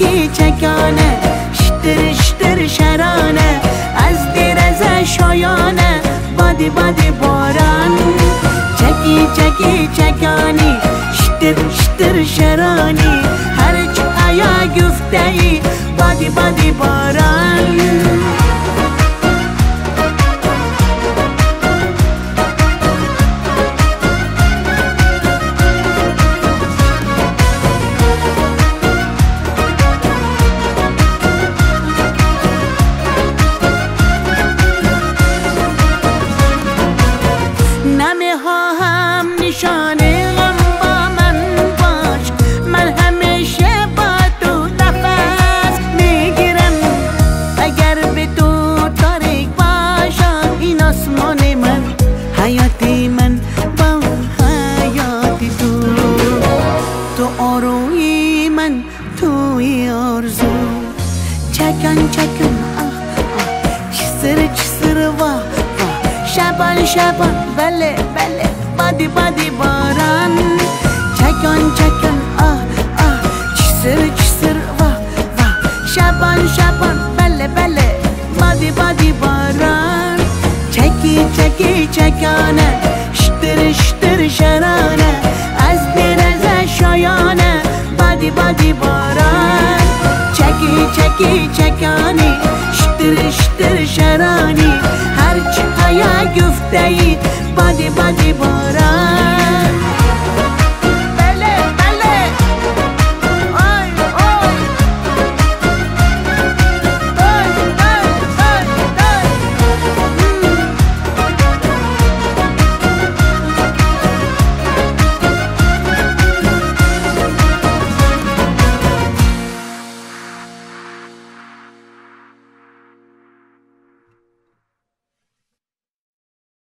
چکی چکانه شتر شتر شرانه از دیرزه شایانه بادی بادی باران چکی چکی چکانی شتر شتر شرانی هرچ آیا گفته ای بادی بادی باران نمیخواهم نشانه غم با من باش من همیشه با تو نفس میگیرم اگر به تو تاریک باشم این آسمان من حیاتی من با حیاتی تو آروی من توی آرزو چکن چکن چسر واه شبان شبان بله بله بادی بادی باران چکن چکن چسر واه شبان شبان بله بله بادی بادی باران چکی چکی چکانه شتر شتر شرانه از دیرزه شایانه بادی بادی باران چکی چکی چکانی شتر شتر شرانی هرچی آیا گفته ای